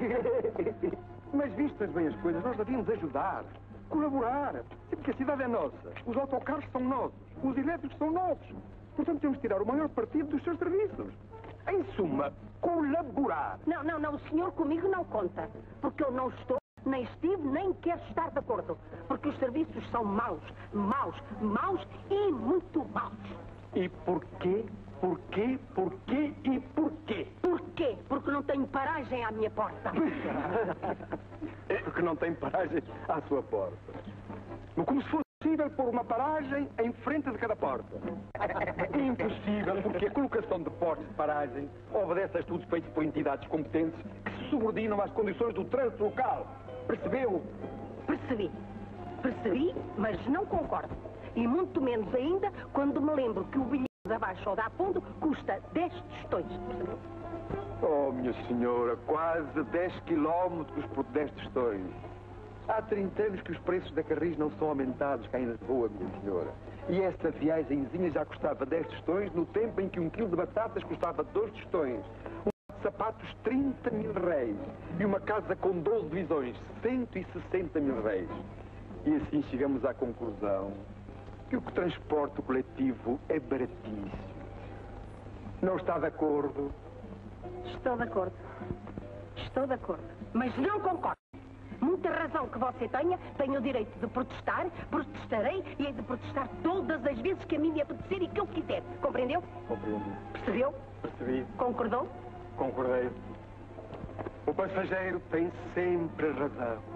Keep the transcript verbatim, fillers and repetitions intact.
Mas vistas bem as coisas, nós devíamos ajudar, colaborar. Porque a cidade é nossa, os autocarros são nossos, os elétricos são nossos. Portanto, temos de tirar o maior partido dos seus serviços. Em suma, colaborar. Não, não, não, o senhor comigo não conta. Porque eu não estou, nem estive, nem quero estar de acordo. Porque os serviços são maus, maus, maus e muito maus. E porquê? Porquê? Porquê e porquê? Porquê? Porque não tenho paragem à minha porta. Porque não tem paragem à sua porta. Como se fosse possível pôr uma paragem em frente de cada porta. É impossível, porque a colocação de postos de paragem obedece a estudos feitos por entidades competentes que se subordinam às condições do trânsito local. Percebeu? Percebi. Percebi, mas não concordo. E muito menos ainda quando me lembro que o bilhete de abaixo ou da fundo custa dez tostões. Percebeu? Oh, minha senhora, quase dez quilómetros por dez tostões. Há trinta anos que os preços da Carris não são aumentados cá em Lisboa, minha senhora. E esta viagenzinha já custava dez tostões no tempo em que um quilo de batatas custava dois tostões. Um par de sapatos, trinta mil réis. E uma casa com doze divisões, cento e sessenta mil réis. E assim chegamos à conclusão que o transporte coletivo é baratíssimo. Não está de acordo? Estou de acordo. Estou de acordo. Mas não concordo. Muita razão que você tenha, tenho o direito de protestar, protestarei e hei de protestar todas as vezes que a mim me apetecer e que eu quiser. Compreendeu? Compreendi. Percebeu? Percebi. Concordou? Concordei. O passageiro tem sempre razão.